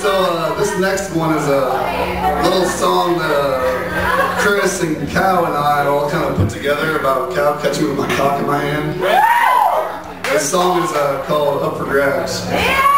This next one is a little song that Chris and Cow and I all kind of put together about Cow catching with my cock in my hand. This song is called Up for Grabs.